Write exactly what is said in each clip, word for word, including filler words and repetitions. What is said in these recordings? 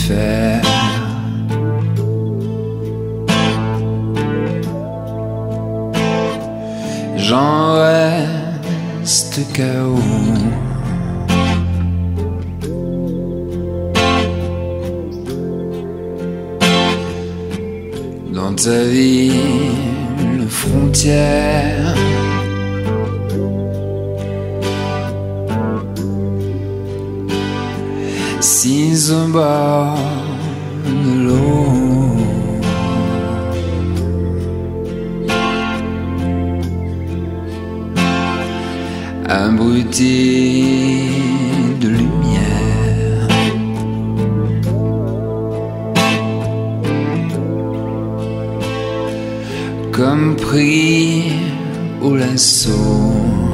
défaire. J'en reste K O. Dans ta ville frontière, six au bord de l'eau, abruti de lumière, comme pris au lasso.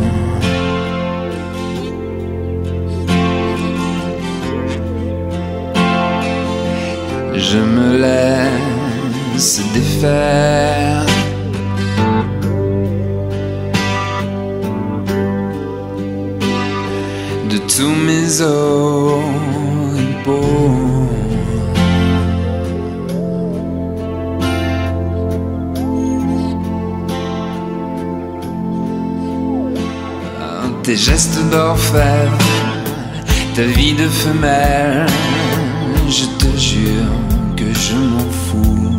Je me laisse défaire de tous mes oripeaux. Tes gestes d'orfèvre, ta vie de femelle, je te jure que je m'en fous.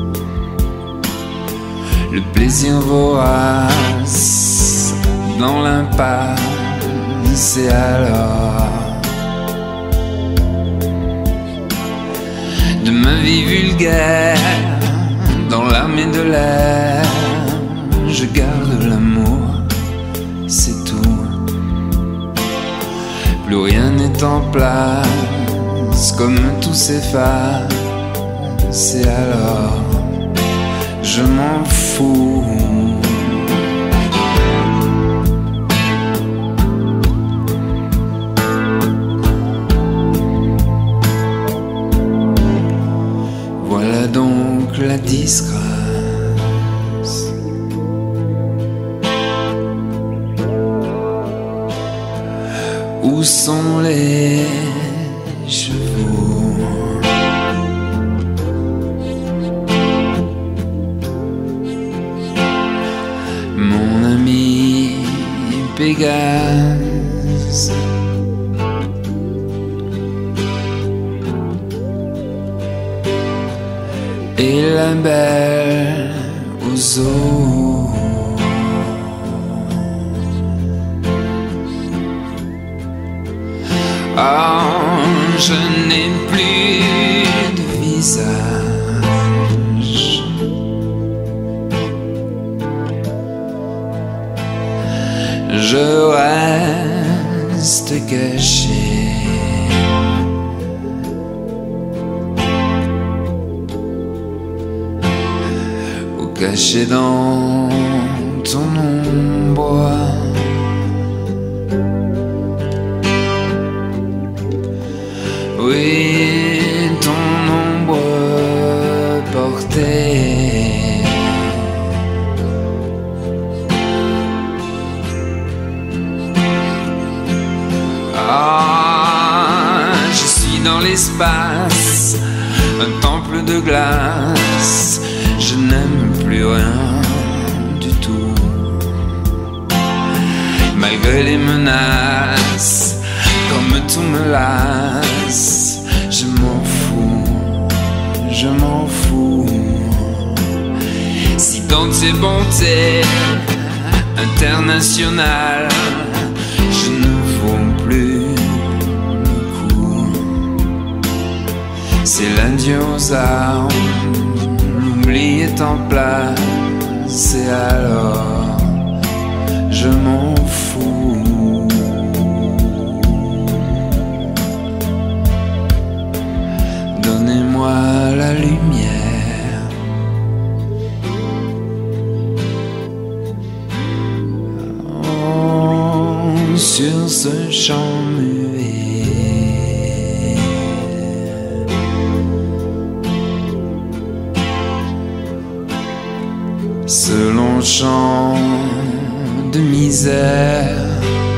Le plaisir vorace dans l'impasse, et alors de ma vie vulgaire dans l'armée de l'air, je garde l'amour, c'est tout. Plus rien n'est en place, comme tout s'efface, et alors je m'en fous. Voilà donc la disgrâce. Où sont les chevaux? Mon ami Pégase, et la belle aux eaux. Oh, je n'ai plus de visage, je reste caché ou caché dans ton ombre. Oui, ton ombre portée, ah, je suis dans l'espace, un temple de glace, je n'aime plus rien du tout. Malgré les menaces, comme tout me lasse, je m'en fous, je m'en fous. Si dans tes bontés internationales, je ne vaux plus le coup, c'est l'adieu aux armes, l'oubli est en place, et alors je m'en fous. Donnez-moi la lumière, oh, sur ce champ muet. Ce long champ de misère,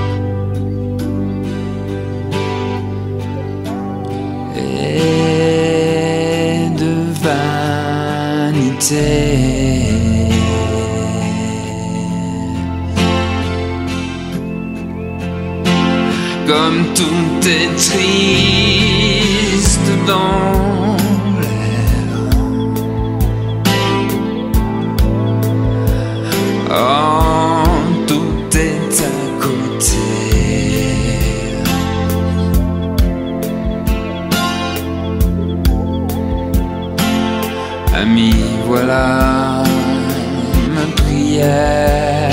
et côté. Comme tout est triste dans l'air, oh, tout est à côté. Ami, voilà ma prière.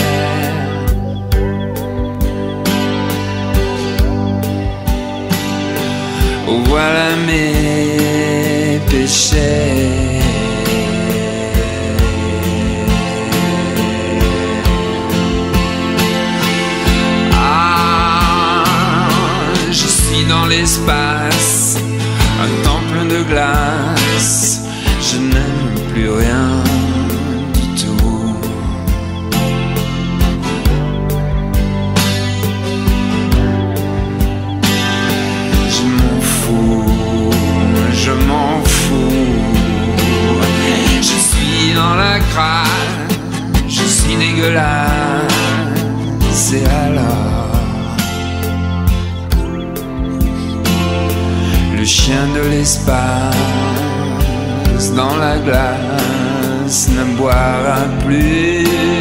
Voilà mes péchés. Ah, je suis dans l'espace, un temple de glace. Je n'aime plus rien du tout. Je m'en fous, je m'en fous. Je suis dans la crasse, je suis dégueulasse. Et alors, le chien de l'espace dans la glace ne boira plus.